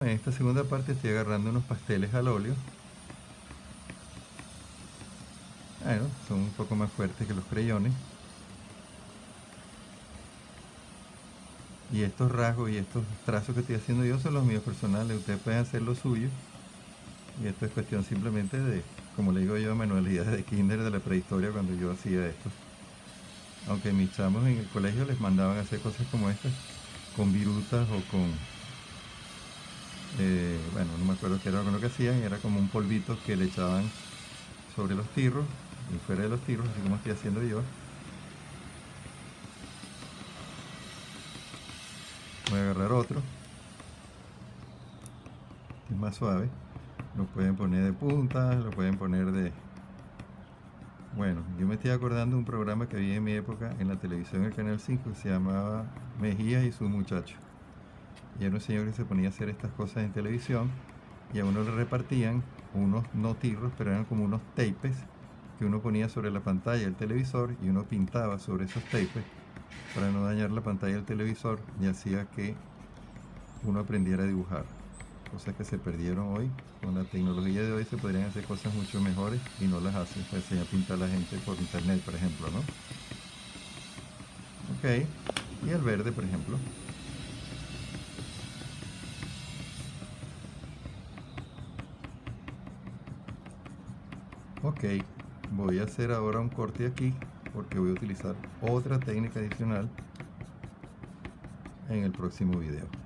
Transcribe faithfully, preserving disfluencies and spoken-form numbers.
En esta segunda parte estoy agarrando unos pasteles al óleo. Bueno, son un poco más fuertes que los creyones. Y estos rasgos y estos trazos que estoy haciendo yo son los míos personales. Ustedes pueden hacer lo suyo. Y esto es cuestión simplemente de, como le digo yo, manualidades de kinder de la prehistoria cuando yo hacía esto. Aunque mis chamos en el colegio les mandaban a hacer cosas como estas, con virutas o con, eh, bueno, no me acuerdo qué era lo que hacían, era como un polvito que le echaban sobre los tirros y fuera de los tirros, así como estoy haciendo yo. Voy a agarrar otro, es más suave. Lo pueden poner de punta, lo pueden poner de... Bueno, yo me estoy acordando de un programa que había en mi época en la televisión, en el Canal cinco, que se llamaba Mejía y su muchacho. Y era un señor que se ponía a hacer estas cosas en televisión y a uno le repartían unos, no tirros, pero eran como unos tapes que uno ponía sobre la pantalla del televisor y uno pintaba sobre esos tapes para no dañar la pantalla del televisor y hacía que uno aprendiera a dibujar. Cosas que se perdieron hoy. Con la tecnología de hoy se podrían hacer cosas mucho mejores y no las hacen. Se enseña a pintar a la gente por internet, por ejemplo, ¿no? Ok. Y el verde, por ejemplo. Ok. Voy a hacer ahora un corte aquí porque voy a utilizar otra técnica adicional en el próximo video.